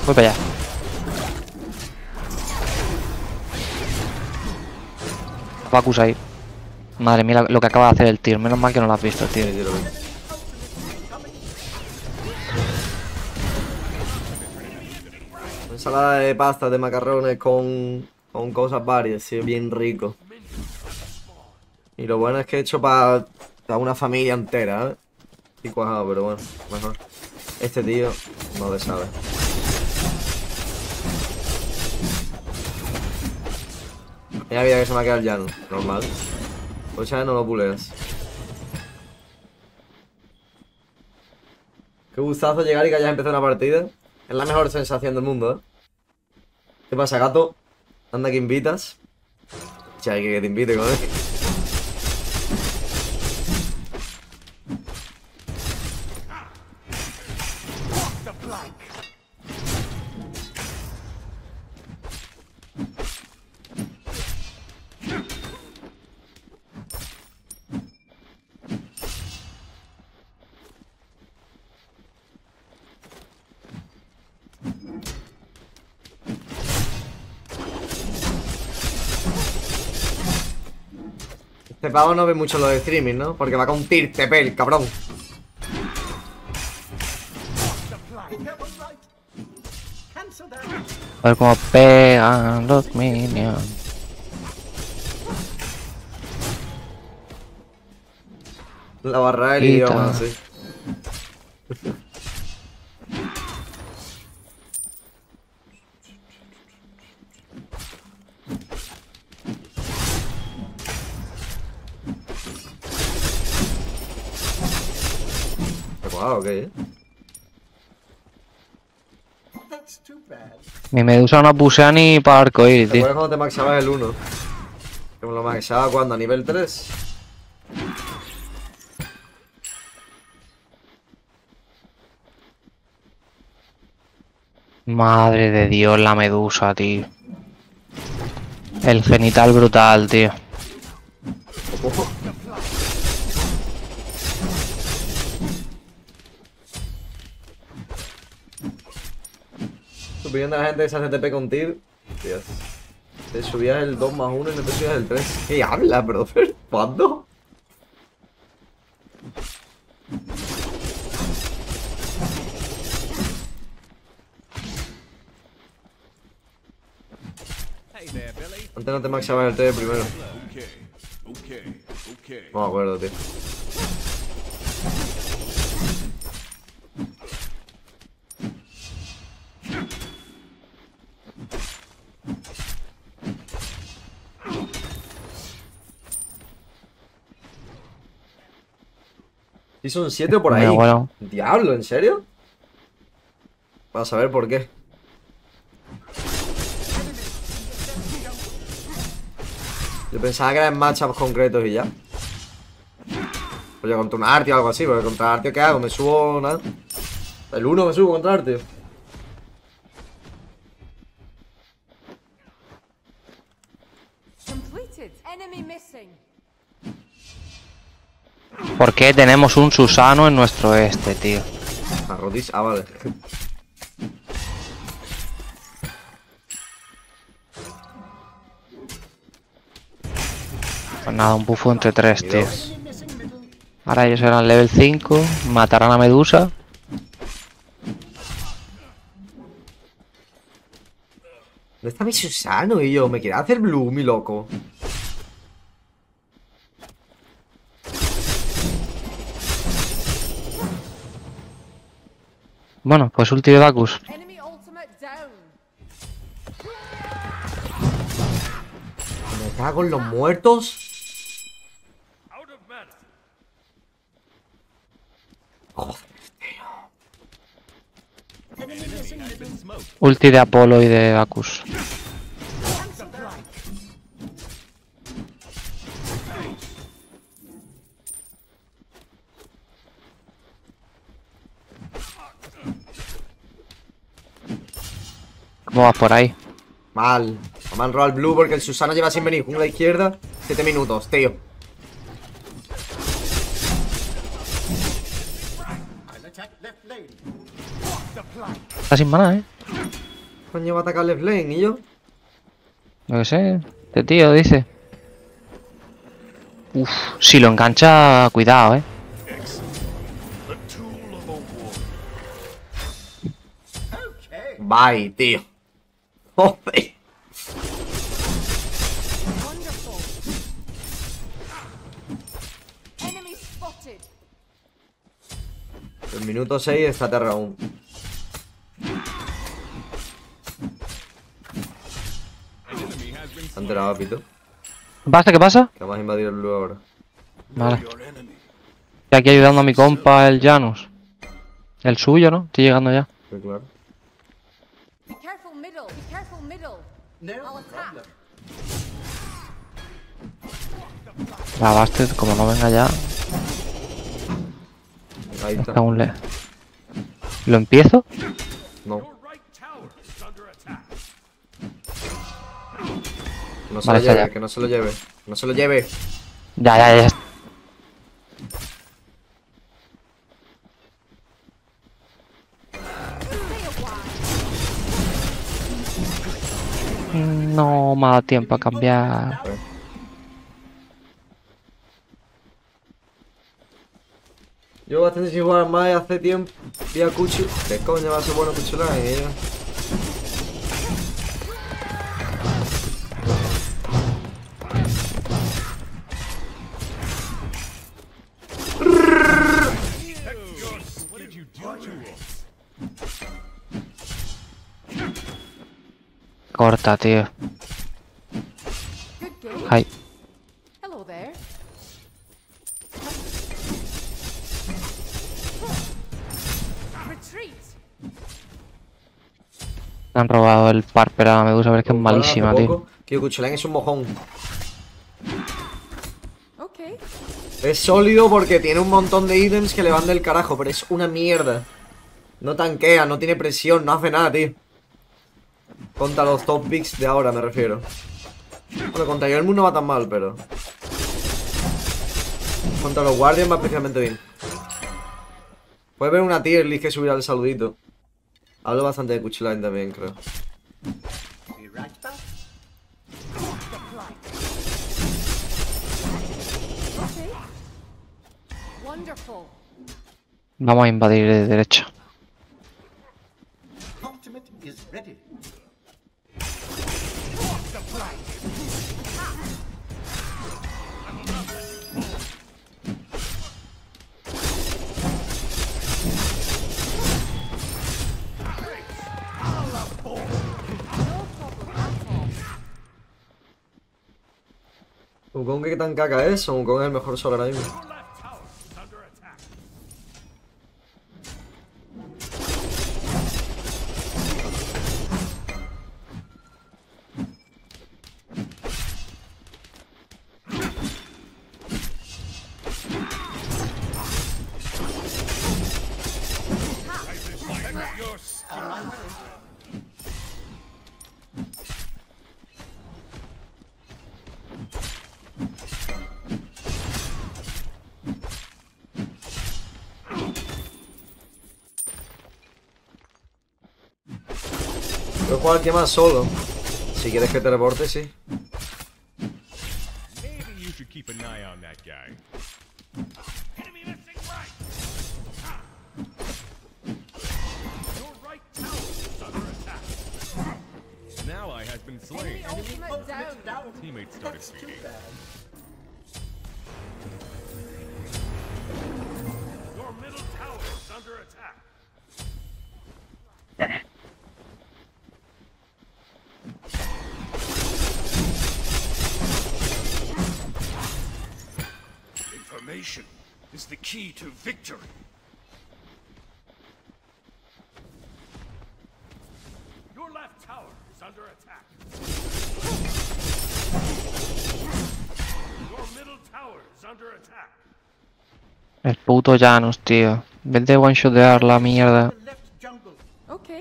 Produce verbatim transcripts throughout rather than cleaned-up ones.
Voy para allá. Bacchus ahí. Madre mía lo que acaba de hacer el tío. Menos mal que no lo has visto, tío. Ensalada de pasta de macarrones con, con cosas varias, sí, bien rico. Y lo bueno es que he hecho para pa una familia entera, ¿eh? Y cuajado, pero bueno, mejor. Este tío no le sabe. Mira vida que se me ha quedado el llano, normal. Pues ya no lo puleas. Qué gustazo llegar y que hayas empezado una partida. Es la mejor sensación del mundo, ¿eh? ¿Qué pasa, gato? Anda que invitas. Ya hay que te invite, con él. Este pavo no ve mucho los de streaming, ¿no? Porque va con tir, tepel, cabrón. A ver cómo pegan los minions. La barra del idioma, sí. Wow, ok, ¿eh? Mi Medusa no pusea ni para arcoíris, ¿Te tío. acuerdas cuando te maxeabas el uno? Que me lo maxeaba cuando, a nivel tres. Madre de Dios, la Medusa, tío. El genital brutal, tío. Ojo. Subiendo a la gente que se hace T P con tir. Dios. Te subías el dos más uno y no te subías el tres. ¿Qué habla, brother? ¿Cuándo? Antes no te maxeabas el T primero. No me acuerdo, tío. ¿Y son siete por ahí? Bueno, bueno. Diablo, ¿en serio? Vas a ver por qué. Yo pensaba que eran matchups concretos y ya. Pues yo contra un Artio o algo así, porque contra Artio ¿qué hago? Me subo nada. El uno me subo contra Artio. ¿Por qué tenemos un Susano en nuestro este, tío? Arrotis, ah, vale. Pues nada, un bufo entre tres, tío. Ahora ellos eran level cinco, matarán a Medusa. ¿Dónde está mi Susano? Y yo, me quiere hacer blue, mi loco. Bueno, pues ulti de Bacchus. Me cago en los muertos. Joder, tío. Ulti de Apolo y de Bacchus. ¿Cómo vas por ahí? Mal. Me han robado el blue porque el Susano lleva sin venir. Jungla izquierda. siete minutos, tío. Está sin maná, eh. Coño, va a atacarle Flame y yo. No sé. Este tío dice. Uf, si lo engancha, cuidado, eh. Bye, tío. Joder. El minuto seis está Terra aún. Se ha enterado, Pito. ¿Qué pasa? ¿Qué pasa? Que vamos a invadir el blue ahora. Vale. Estoy aquí ayudando a mi compa, el Janus. El suyo, ¿no? Estoy llegando ya. Sí, claro. La Bastet, como no venga ya. Ahí está. Está un le... ¿Lo empiezo? No. No se Vale, lo está lleve, ya. que no se lo lleve. Que no se lo lleve. Ya, ya, ya. No me ha dado tiempo a cambiar. Yo bastante sin jugar más hace tiempo. Vi a Cuchi. ¿Qué coño va a ser bueno Cuchulain? Y ella. Corta, tío. Ay. Hello there. Retreat. Me han robado el Parper a la Medusa, pero es que es malísima, Hace tío. poco, que Cuchulain es un mojón. Okay. Es sólido porque tiene un montón de ítems que le van del carajo, pero es una mierda. No tanquea, no tiene presión, no hace nada, tío. Contra los top picks de ahora, me refiero. Bueno, contra yo el mundo no va tan mal, pero... Contra los Guardians va especialmente bien. Puedes ver una tier list que subirá el saludito. Hablo bastante de Cuchulain también, creo. Okay. Wonderful. Vamos a invadir de derecha. Ultimate is ready. Wukong, ¿qué tan caca es? Wukong es el mejor solo ahora mismo. Puedo jugar aquí más solo. Si quieres que te reporte, sí. Maybe you should keep an eye on that guy. Enemy missing right. Your right tower is under attack. An ally has been slain. Enemy ultimate down. Teammates started feeding. Your middle tower is under attack. Information is the key to victory. Your left tower is under attack. Your middle tower is under attack. El puto Janus, tío. En vez de one-shotear la mierda. Left jungle. Okay.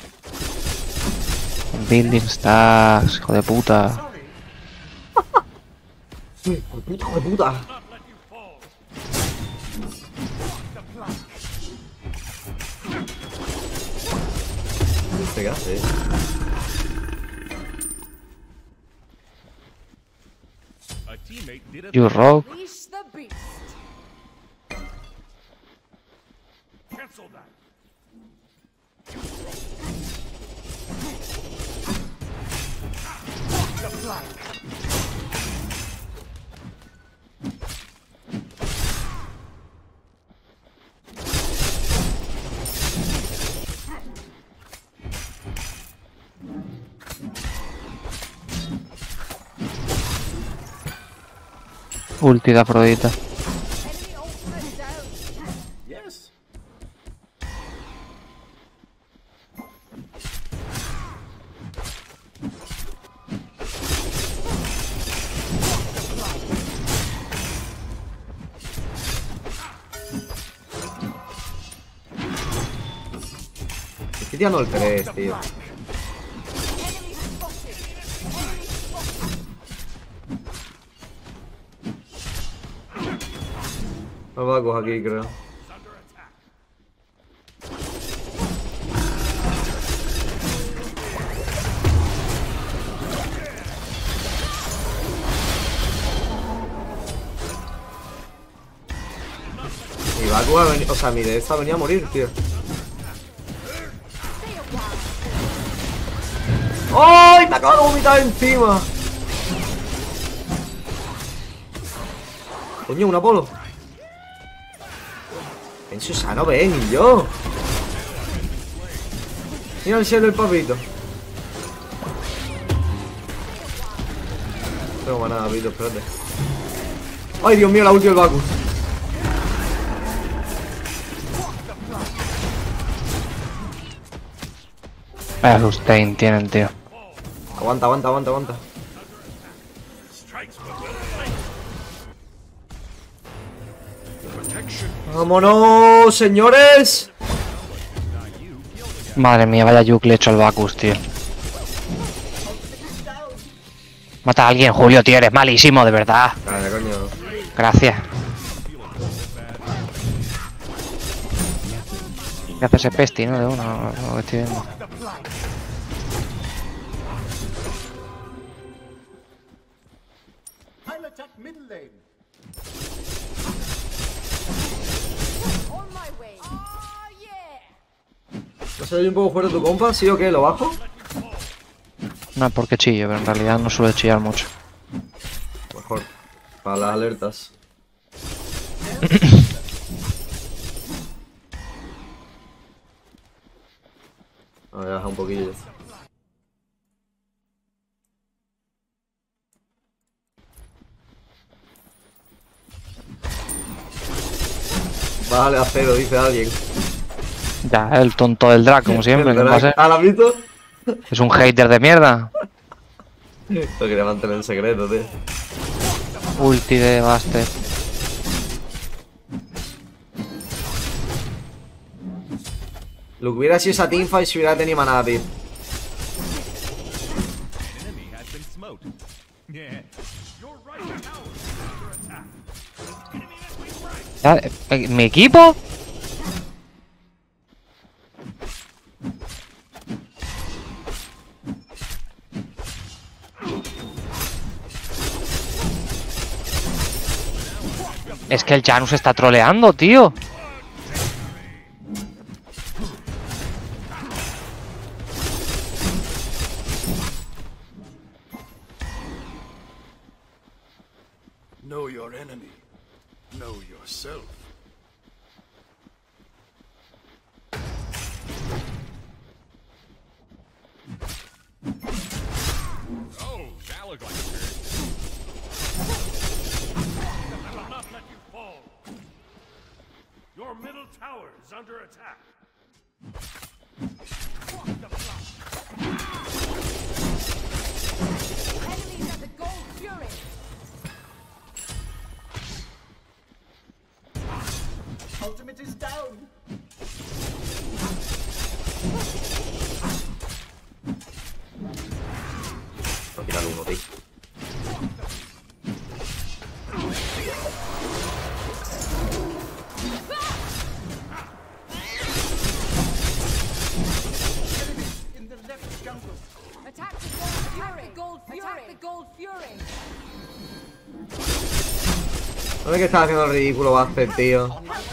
Building stacks, hijo de puta. Sorry. ¡Hijo de puta! Not let you fall. ¿Este qué hace? A teammate did a You rock. Unleash the beast. Cancel that. Ulti de Afrodita. Enemy ultimate down. Yes. Estoy tirando el tres, tío. Enemy spotted. Enemy spotted. No va a coger aquí, creo. Mi Baku ha venido, o sea, mi de esta venía a morir, tío. ¡Ay! Me acabo de vomitar encima. Coño, un Apolo. En Susano, ven, y yo. Mira el cielo el papito. No tengo más nada, papito, espérate. Ay, Dios mío, la ulti del Baku. Vaya sustain tienen, tío. Aguanta, aguanta, aguanta, aguanta. ¡Vámonos, señores! Madre mía, vaya juke le he hecho al Bacchus, tío. Mata a alguien, Julio, tío, eres malísimo, de verdad. Vale, coño. Gracias. ¿Qué hace ese pesti, no? De uno, lo que estoy viendo. I'll attack middle lane. On my way. Oh yeah. ¿No se oye un poco fuerte tu compa? ¿Sí o qué? ¿Lo bajo? No es porque chillo, pero en realidad no suele chillar mucho. Mejor. Para las alertas. Voy a bajar un poquillo. Vale, a cero, dice alguien. Ya, el tonto del drag, como siempre, ¿qué pasa? ¿Ah, lo has visto? Es un hater de mierda. Lo quería mantener en secreto, tío. Ulti de Buster. Lo que hubiera sido esa teamfight si hubiera tenido maná, tío. enemy has been smoked. Yeah. Your right tower is under attack. Enemy enemy right. Ya, eh, ¿mi equipo? Es que el Janus está troleando, tío. Know your enemy. Know yourself. Oh, that looked like a turn. I will not let you fall. Your middle tower is under attack. Enemies at the gold fury. Ultimate is down. Voy a tirar uno, tío. In the No es que estaba haciendo el ridículo Buster, tío.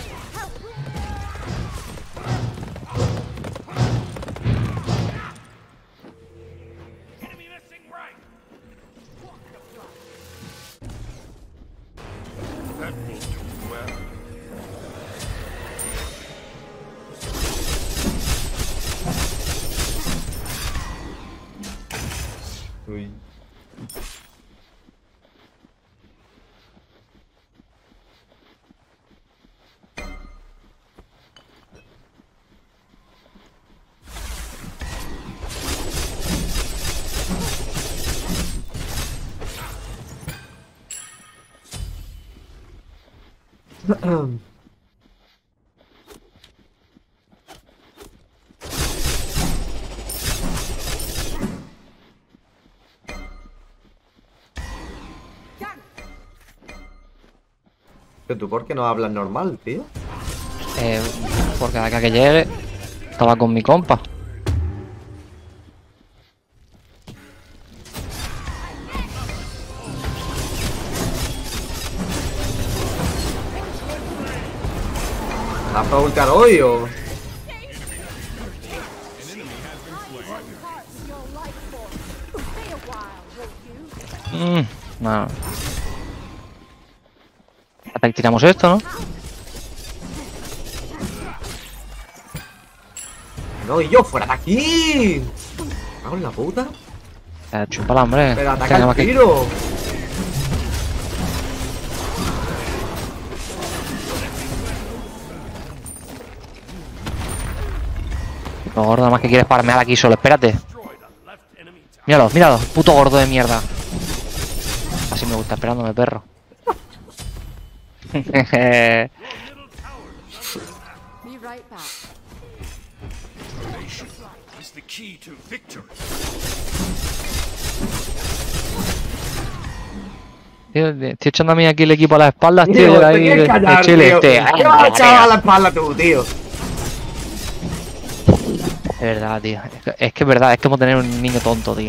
Enemy missing right. That will do well. Uy. Pero tú, ¿por qué no hablas normal, tío? Eh, porque de acá que llegue, estaba con mi compa. ¿Vas para ultear hoy o...? Parts your life force. Stay a while, won't you? Mm, no. Hasta que tiramos esto, ¿no? No, y yo, fuera de aquí. ¿Me cago en la puta? Eh, chúpala, hombre. Pero Que ataca nada el más que- tiro. No, gordo, nada más que quieres farmear aquí solo. Espérate. Destroy the left enemy tower. Míralo, míralo. Puto gordo de mierda. Así me gusta, esperándome, perro. Be right back. Patience is the key to victory. Tío, estoy echando a mí aquí el equipo a las espaldas, tío. Tío, y te ahí quieres de- callar, de Chile, tío. este. ¿Qué Ay, vas a madre echar a mía. la espalda tú, tío? Es verdad, tío. Es que, es que es verdad, es como tener un niño tonto, tío.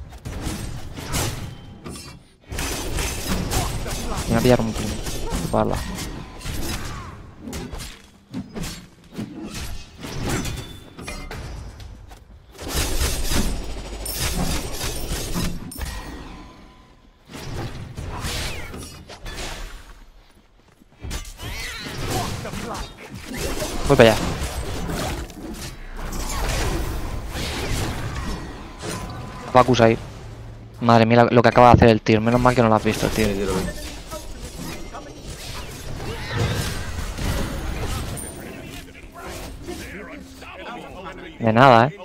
Me voy a pillar un pala. Voy para allá. Bacus ahí. Madre mía lo que acaba de hacer el tío. Menos mal que no lo has visto, tío. Sí, yo lo veo. De nada, eh.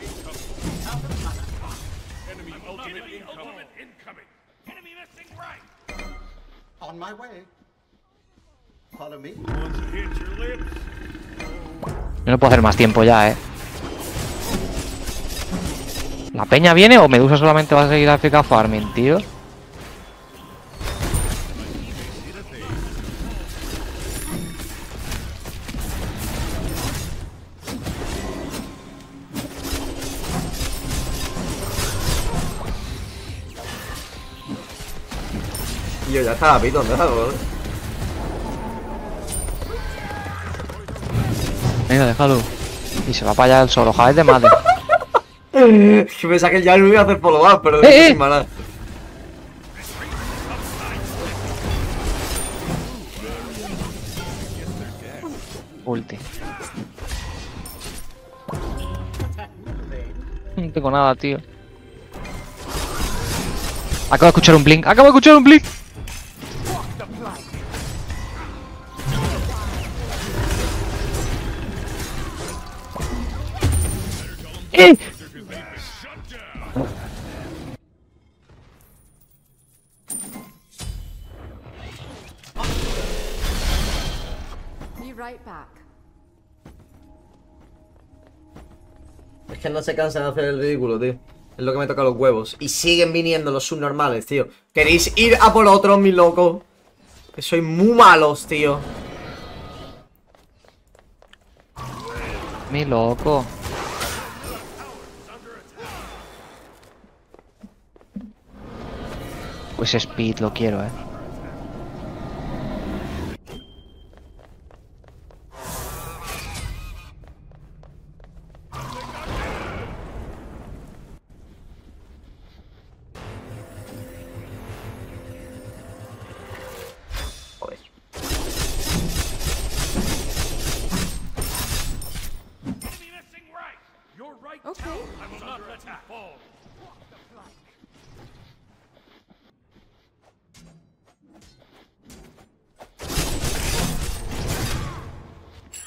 Enemy ultimate incoming. Enemy missing right. On my way. Follow me. Once it hits your lips, Yo no puedo hacer más tiempo ya, eh. ¿La peña viene o Medusa solamente va a seguir a F K farming, tío? Y yo ya estaba pito, ¿no? Venga, déjalo. Y se va para allá el solo. Ojalá te mate. Que me saqué ya y me iba a hacer follow up, pero ¡Eh, eh! sin maná. Ulti. No tengo nada, tío. Acabo de escuchar un blink. Acabo de escuchar un blink. ¡Eh! Be right back. Es que no se cansan de hacer el ridículo, tío. Es lo que me toca los huevos. Y siguen viniendo los subnormales, tío. ¿Queréis ir a por otros, mis locos? Que sois muy malos, tío. Mi loco. Pues speed lo quiero, eh.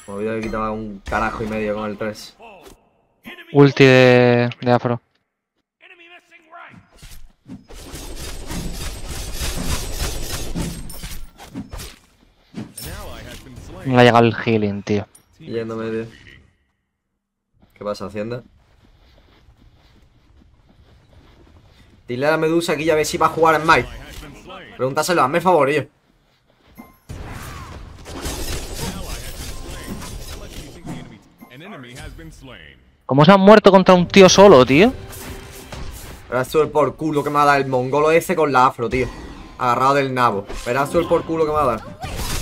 Me olvidé que quitaba un carajo y medio con el tres. Ulti de, de Afro. Enemy missing right. An ally has been slain. No le ha llegado el healing, tío. Yendo medio. ¿Qué pasa, Hacienda? Dile a la Medusa que ya ve si va a jugar en Mike. Has been slain. Pregúntaselo, hazme favor, yo. An enemy has been slain. ¿Cómo se han muerto contra un tío solo, tío? Verás tú el por culo que me va a dar el mongolo ese con la Afro, tío. Agarrado del nabo. Verás tú el por culo que me va a dar.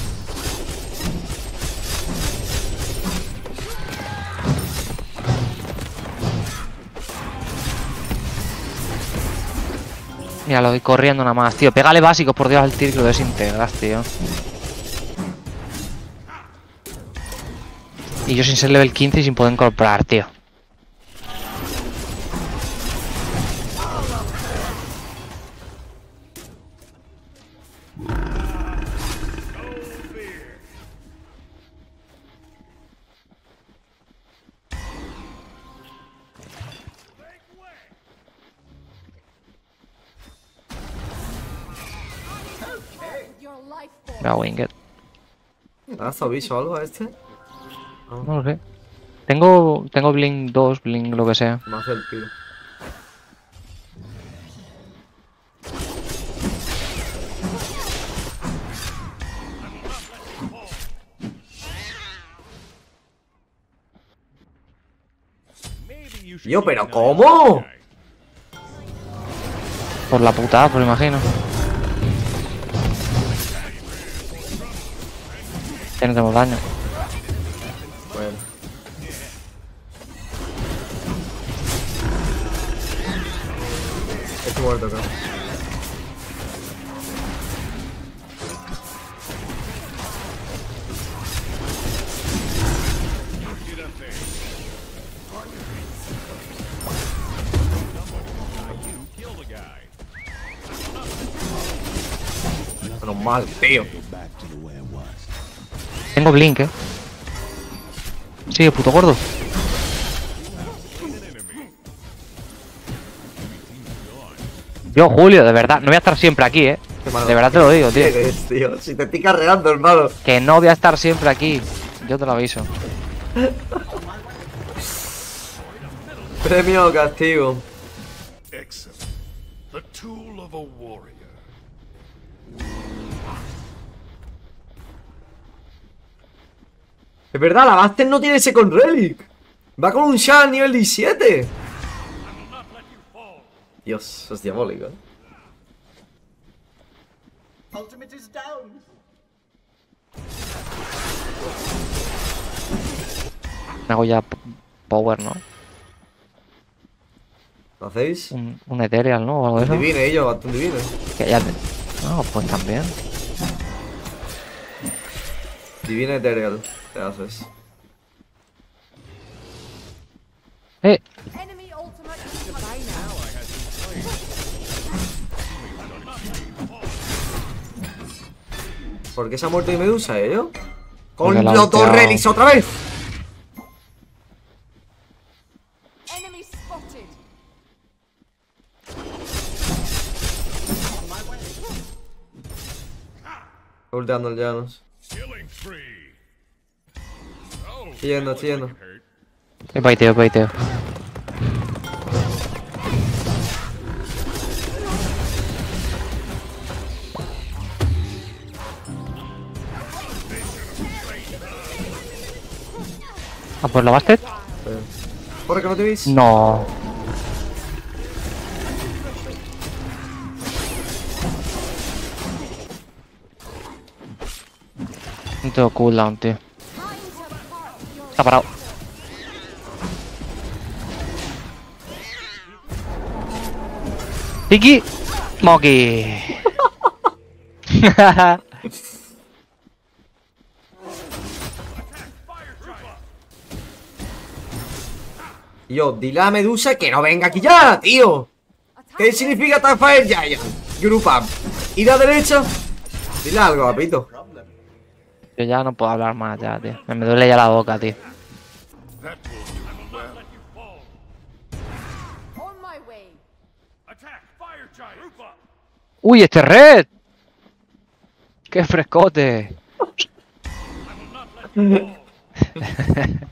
Mira, lo voy corriendo nada más, tío. Pégale básicos, por Dios, al tío que lo desintegras, tío. Y yo sin ser level quince y sin poder incorporar, tío. Your life force. Voy a Winget. ¿Has bicho o algo a este? No lo sé. Tengo, tengo Blink dos, Blink lo que sea. Me hace el tiro. Maybe you should Yo, keep pero an eye ¿cómo? on this guy. Por la putada, pues imagino. Ya no tenemos daño. Bueno. Estoy muerto acá. Kill the guy. Menos mal, tío. Tengo Blink, eh. Sigue, puto gordo. Yo, Julio, de verdad, no voy a estar siempre aquí, eh. Qué malo. De verdad te lo digo, tío. ¿Qué eres, tío? Si te estoy cargando, hermano. Que no voy a estar siempre aquí. Yo te lo aviso. Premio o castigo. Excellent. The tool of a warrior. Es verdad, la Baster no tiene Second Relic. Va con un Shan nivel diecisiete. Dios, eso es diabólico, ¿eh? Ultimate is down. Me hago ya p- power, ¿no? ¿Lo hacéis? Un, un Ethereal, ¿no? O algo de eso. Divine, ellos, bastante divine. Que ya te... No, pues también. Divine Ethereal, te haces. Eh, Enemy ultimate is by now. ¿Por qué se ha muerto y Medusa, eh, yo? Porque ¡Con la ha los dos ulteado. relics otra vez! Enemy spotted. Está ulteando el Llanos. Killing spree. Oh, Estoy yendo, estoy yendo. Hurt. he baiteo, he baiteo. Ah, pues la Bastet. ¿Corre que no te veis? No. No tengo cooldown, tío. Está parado. Tiki. Moki. Yo, dile a Medusa que no venga aquí ya, tío. ¿Qué significa Starfire Giant? Group up. Ir a derecha. Dile algo, papito. Problem. Yo ya no puedo hablar más ya, tío. Me, me duele ya la boca, tío. That will do well. Let you fall. On my way. Attack, fire giant. Group up. ¡Uy, este red! ¡Qué frescote! I will not let you fall.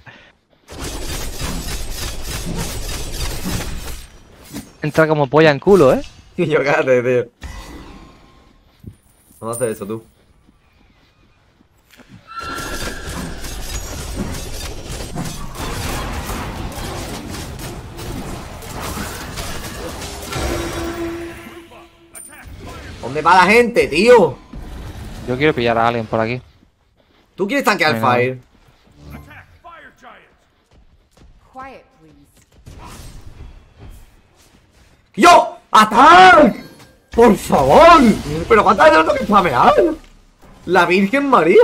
Entra como polla en culo, ¿eh? Y yo cállate, tío. Vamos a hacer eso, tú. ¿Dónde va la gente, tío? Yo quiero pillar a alguien por aquí. ¿Tú quieres tanquear el Venga. fire? Attack, fire giant. Quiet, please. ¡Yo! ¡Atac! ¡Por favor! ¿Pero cuántas veces tengo que spamear? ¡La Virgen María!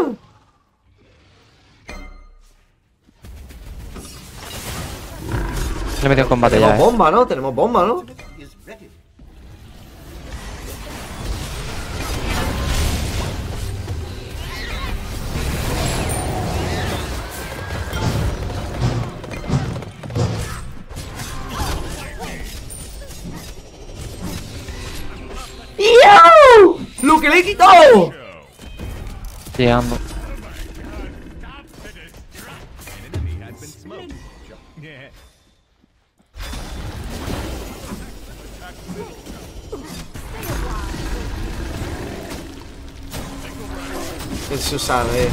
Le he metido en combate Tenemos ya, ¿eh? bomba, ¿no? Tenemos bomba, ¿no? Is ready. ¡Yo! ¡Lo que le he quitado! Llegando. An enemy has been smoked. Yeah. Eso sabe.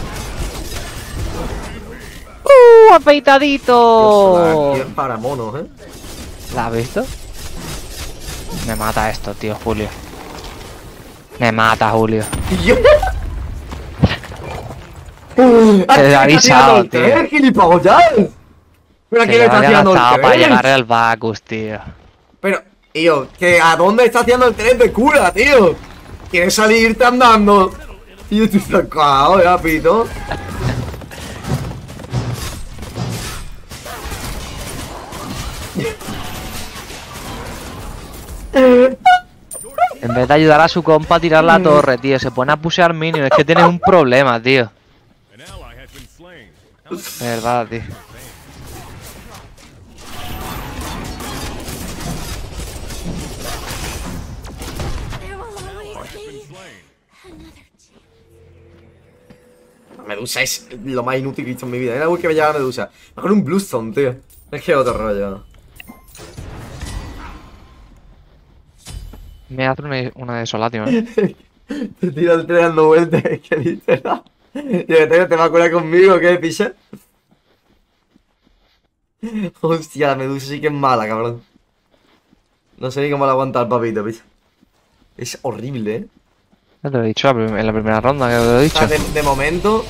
¡Uh! ¡Afeitadito! Aquí es para monos, ¿eh? ¿La has visto? Me mata esto, tío, Julio. Me mata, Julio. Yo... Te ha avisado, tío. ¿Qué gilipollas? ¿Pero a quién le está haciendo el para tren? llegar al Bacchus, tío. Pero, tío, ¿que ¿a dónde está haciendo el tren de cura, tío? ¿Quieres salirte andando? Y yo estoy sacado, ya, pito. En vez de ayudar a su compa a tirar la torre, tío, se pone a pushear minions. Es que tienes un problema, tío. An ally has been slain. De verdad, tío. There will always be Been slain. another chance. Medusa es lo más inútil que he visto en mi vida. Era que me llama Medusa. Mejor un Bluestone, tío. Es que es otro rollo. Me hace una, una desolación, ¿eh? Te tira el tren dando vueltas. Es que literal. Y el tren te va a curar conmigo, ¿qué, picha? Hostia, la Medusa sí que es mala, cabrón. No sé ni cómo la aguanta el papito, picha. Es horrible, ¿eh? Ya te lo he dicho en la primera ronda, que te lo he O dicho. sea, de, de momento...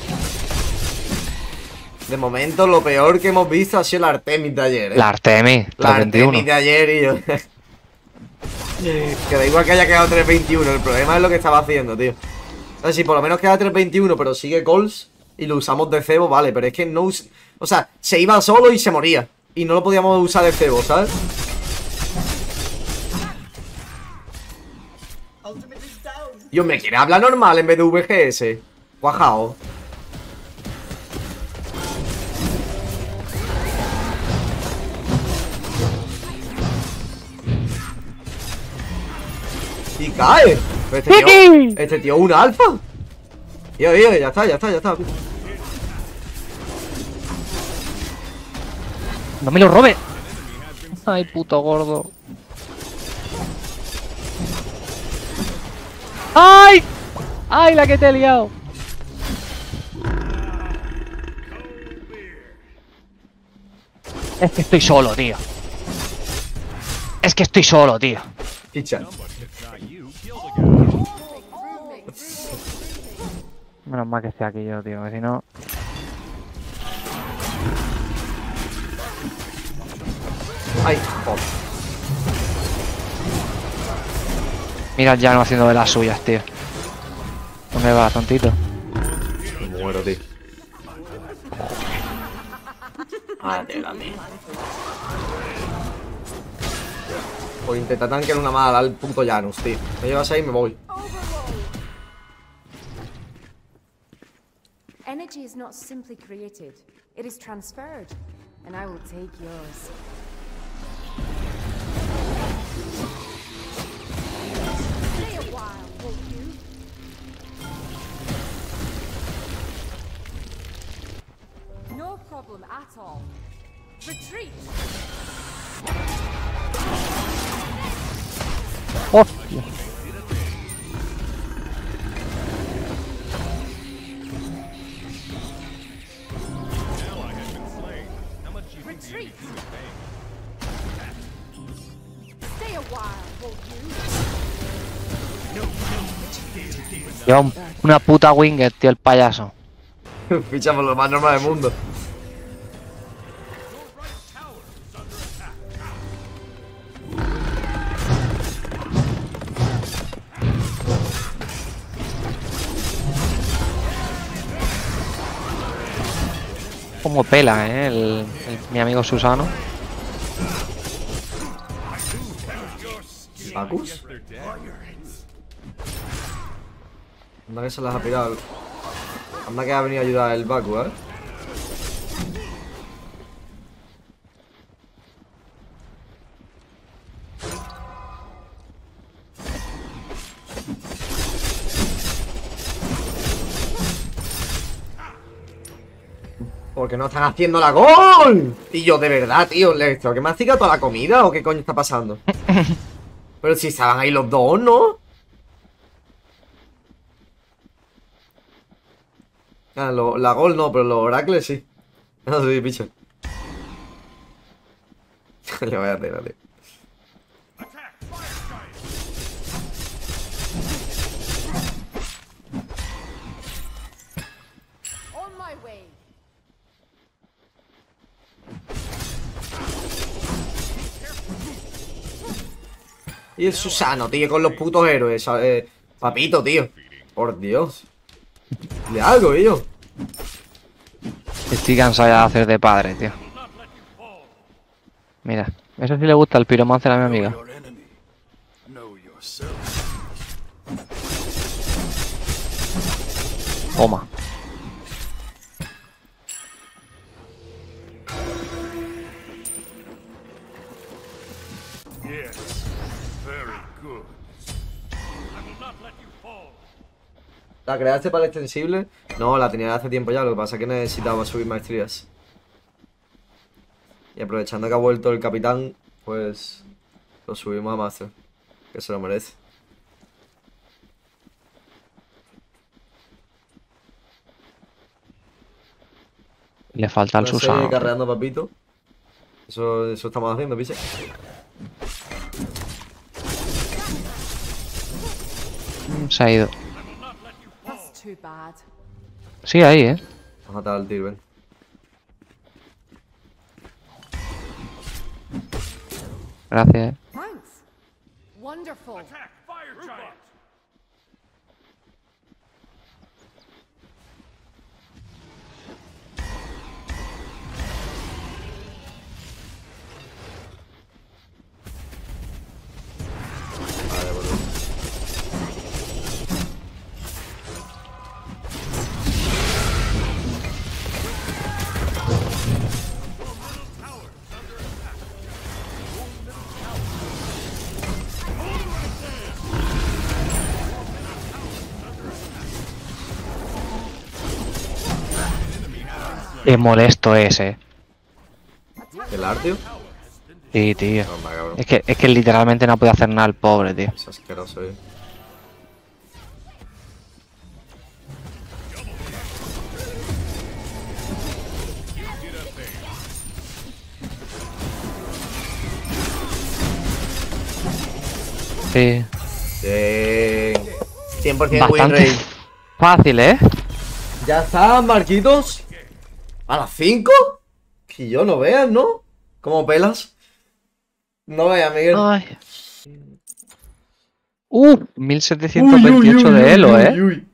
De momento lo peor que hemos visto ha sido la Artemis de ayer, ¿eh? La Artemis, La tres veintiuno. Artemis de ayer y yo... Que da igual que haya quedado tres veintiuno, el problema es lo que estaba haciendo, tío. O sea, si por lo menos queda tres veintiuno, pero sigue calls y lo usamos de cebo, vale, pero es que no... us- O sea, se iba solo y se moría. Y no lo podíamos usar de cebo, ¿sabes? Ultimate is down. Dios, ¿me quiere hablar normal en vez de V G S? Guajao. Y cae. Pero este tío, este tío es un alfa. Tío, tío, ya está, ya está, ya está. ¡No me lo robe! Ay, puto gordo. ¡Ay! ¡Ay, la que te he liado! Es que estoy solo, tío. Es que estoy solo, tío. Picha. If not you, kill the guy. Menos mal que esté aquí yo, tío, que si no... Ay, joder. Mira ya no haciendo de las suyas, tío. ¿Dónde va, tontito? Me muero, tío. Ah, tío, la mía. Voy a intentar tanquear una mala al punto Janus, tío. Me llevas ahí y me voy. Energy is not simply created, it is transferred, and I will take yours. Stay a while, won't you? No problem at all. Retreat! ¡Hostia! Retreat! Stay a while, won't you? Lleva un- una puta Winged, tío, el payaso. Ficha por lo más normal del mundo. Como pela, eh, el, el- mi amigo Susano. ¿Bacus? Anda que se las ha pirado. Anda que ha venido a ayudar el Baku, ¿eh? Porque no están haciendo la gol. Tío, de verdad, tío. ¿Esto que me ha cicado toda la comida o qué coño está pasando? Pero si estaban ahí los dos, ¿no? Ah, lo- la gol no, pero los oracles sí. No sí, picho. Le voy a hacer, tío. Attack! Fire giant! On my way. Y el Susano, tío, con los putos héroes. eh, papito, tío. Por Dios. Le algo, tío. Estoy cansado ya de hacer de padre, tío. Mira, eso sí le gusta el piromancer a mi amiga. Your enemy. Know yourself. Toma. Yes. Very good. I will not let you fall. ¿La creaste para el extensible? No, la tenía hace tiempo ya. Lo que pasa es que necesitaba subir maestrías. Y aprovechando que ha vuelto el capitán, pues lo subimos a Master. Que se lo merece. Le falta el Puede Susano. seguir carreando a Papito. Eso, eso estamos haciendo, piche. Mm, Se ha ido. That's too bad. Sí, ahí, eh. Vamos a matar al tío, ven. Gracias, eh. Thanks. Wonderful. Attack! Fire giant! Vale, boludo. Qué molesto es, eh. ¿El Artio? Sí, tío. Toma, cabrón. Es que, es que literalmente no puede hacer nada el pobre, tío. Es asqueroso, eh. Sí. Bien. cien por cien win Bastante rate. fácil, eh. Ya está, Marquitos. ¿A las cinco? Que yo no veas, ¿no? ¿Cómo pelas? No veas, Miguel. Ay. Uh, mil setecientos veintiocho de Elo, eh. uy.